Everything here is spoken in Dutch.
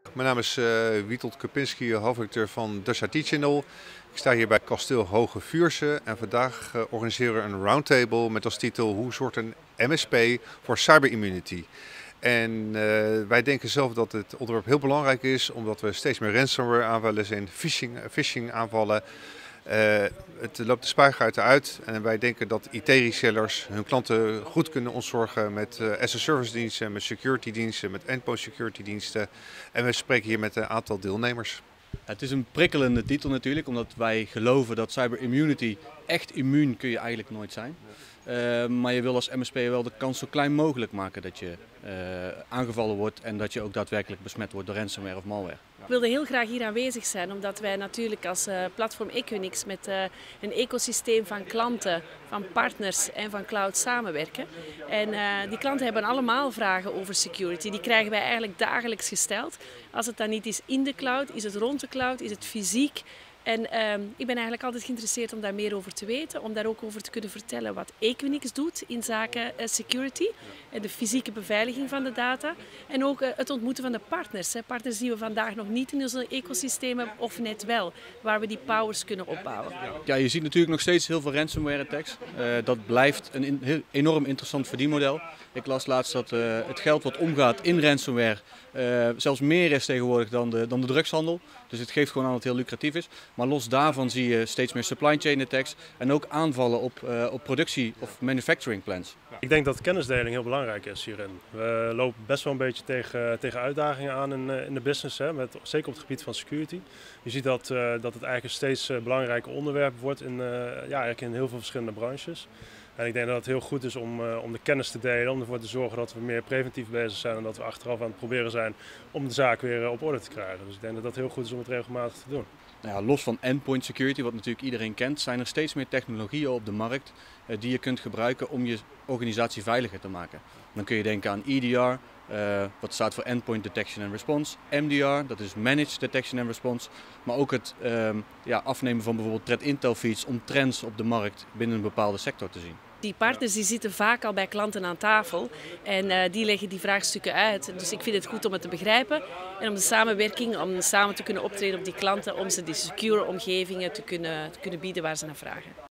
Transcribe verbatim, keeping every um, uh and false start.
Mijn naam is uh, Witold Kupinski, hoofdredacteur van Dutch I T Channel. Ik sta hier bij kasteel Hoge Vuursche en vandaag uh, organiseren we een roundtable met als titel Hoe zorgt een M S P voor cyberimmunity? En uh, wij denken zelf dat het onderwerp heel belangrijk is, omdat we steeds meer ransomware aanvallen zijn, phishing, phishing aanvallen. Uh, het loopt de spuigaten uit en wij denken dat I T-resellers hun klanten goed kunnen ontzorgen met uh, as-a-service diensten, met security diensten, met endpoint security diensten. En we spreken hier met een aantal deelnemers. Het is een prikkelende titel natuurlijk, omdat wij geloven dat cyberimmunity, echt immuun kun je eigenlijk nooit zijn. Uh, maar je wil als M S P wel de kans zo klein mogelijk maken dat je uh, aangevallen wordt en dat je ook daadwerkelijk besmet wordt door ransomware of malware. Ik wilde heel graag hier aanwezig zijn, omdat wij natuurlijk als uh, platform Equinix met uh, een ecosysteem van klanten, van partners en van cloud samenwerken. En uh, die klanten hebben allemaal vragen over security. Die krijgen wij eigenlijk dagelijks gesteld. Als het dan niet is in de cloud, is het rond de cloud, is het fysiek. En uh, ik ben eigenlijk altijd geïnteresseerd om daar meer over te weten, om daar ook over te kunnen vertellen wat Equinix doet in zaken uh, security en de fysieke beveiliging van de data. En ook uh, het ontmoeten van de partners. Hè. Partners die we vandaag nog niet in ons ecosysteem hebben, of net wel, waar we die powers kunnen opbouwen. Ja, je ziet natuurlijk nog steeds heel veel ransomware attacks. Uh, dat blijft een in, heel, enorm interessant verdienmodel. Ik las laatst dat uh, het geld wat omgaat in ransomware uh, zelfs meer is tegenwoordig dan de, dan de drugshandel. Dus het geeft gewoon aan dat het heel lucratief is. Maar los daarvan zie je steeds meer supply chain attacks en ook aanvallen op, uh, op productie- of manufacturing plants. Ik denk dat kennisdeling heel belangrijk is hierin. We lopen best wel een beetje tegen, tegen uitdagingen aan in, in de business, hè, met, zeker op het gebied van security. Je ziet dat, uh, dat het eigenlijk een steeds belangrijker onderwerp wordt in, uh, ja, eigenlijk in heel veel verschillende branches. En ik denk dat het heel goed is om, uh, om de kennis te delen, om ervoor te zorgen dat we meer preventief bezig zijn en dat we achteraf aan het proberen zijn om de zaak weer op orde te krijgen. Dus ik denk dat dat heel goed is om het regelmatig te doen. Nou ja, los van endpoint security, wat natuurlijk iedereen kent, zijn er steeds meer technologieën op de markt uh, die je kunt gebruiken om je organisatie veiliger te maken. Dan kun je denken aan E D R, uh, wat staat voor Endpoint Detection and Response, M D R, dat is Managed Detection and Response, maar ook het uh, ja, afnemen van bijvoorbeeld threat intel feeds om trends op de markt binnen een bepaalde sector te zien. Die partners die zitten vaak al bij klanten aan tafel en uh, die leggen die vraagstukken uit. Dus ik vind het goed om het te begrijpen en om de samenwerking, om samen te kunnen optreden op die klanten, om ze die secure omgevingen te kunnen, te kunnen bieden waar ze naar vragen.